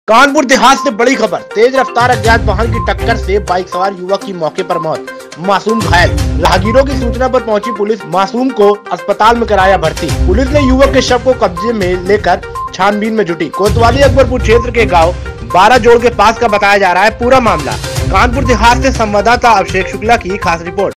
कानपुर देहात से बड़ी खबर। तेज रफ्तार अज्ञात वाहन की टक्कर से बाइक सवार युवक की मौके पर मौत, मासूम घायल। राहगीरों की सूचना पर पहुंची पुलिस मासूम को अस्पताल में कराया भर्ती। पुलिस ने युवक के शव को कब्जे में लेकर छानबीन में जुटी। कोतवाली अकबरपुर क्षेत्र के गांव 12 जोड़ के पास का बताया जा रहा है पूरा मामला। कानपुर देहात से संवाददाता अभिषेक शुक्ला की खास रिपोर्ट।